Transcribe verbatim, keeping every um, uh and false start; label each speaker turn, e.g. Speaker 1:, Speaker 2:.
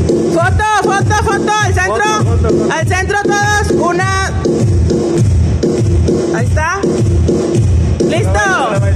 Speaker 1: Foto, foto, foto, al centro.
Speaker 2: Foto, foto, foto.
Speaker 1: Al centro todos. Una. Ahí está. Listo.